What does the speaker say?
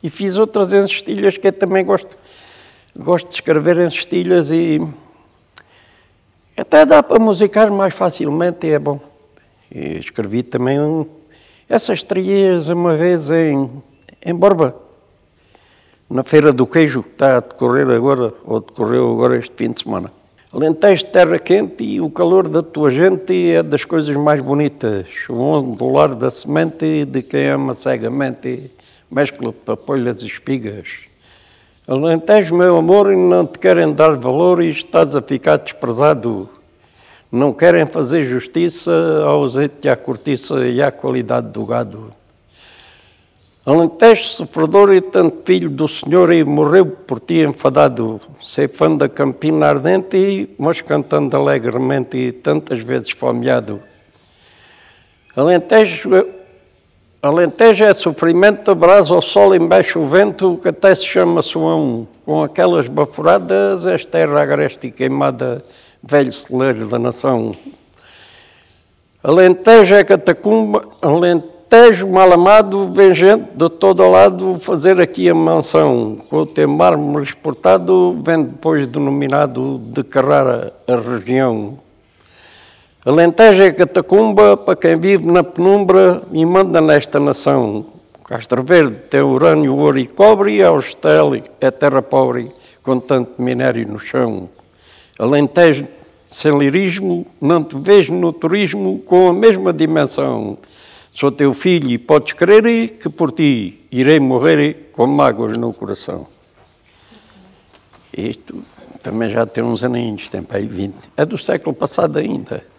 E fiz outras em cestilhas que eu também gosto de escrever em cestilhas e até dá para musicar mais facilmente e é bom. E escrevi também essas trias uma vez em Borba, na Feira do Queijo, que está a decorrer agora, ou decorreu agora este fim de semana. Alentejo, terra quente e o calor da tua gente é das coisas mais bonitas. O ondular da semente de quem ama cegamente, mescla papolhas e espigas. Alentejo, meu amor, e não te querem dar valor e estás a ficar desprezado. Não querem fazer justiça ao azeite, à cortiça e à qualidade do gado. Alentejo, sofredor e tanto filho do Senhor, e morreu por ti enfadado. Sei fã da campina ardente, mas cantando alegremente e tantas vezes fomeado. Alentejo é sofrimento, abraço ao sol, embaixo o vento, que até se chama Soão. Com aquelas baforadas, és terra agreste e queimada, velho celeiro da nação. Alentejo é catacumba, Alentejo mal amado, vem gente de todo o lado fazer aqui a mansão. Com o teu mármore exportado, vem depois denominado de Carrara a região. Alentejo é catacumba para quem vive na penumbra e manda nesta nação. Castro Verde tem urânio, ouro e cobre, e Austral é terra pobre com tanto minério no chão. Alentejo sem lirismo, não te vejo no turismo com a mesma dimensão. Sou teu filho e podes crer que por ti irei morrer com mágoas no coração. Isto também já tem uns aninhos, tem para aí 20. É do século passado ainda.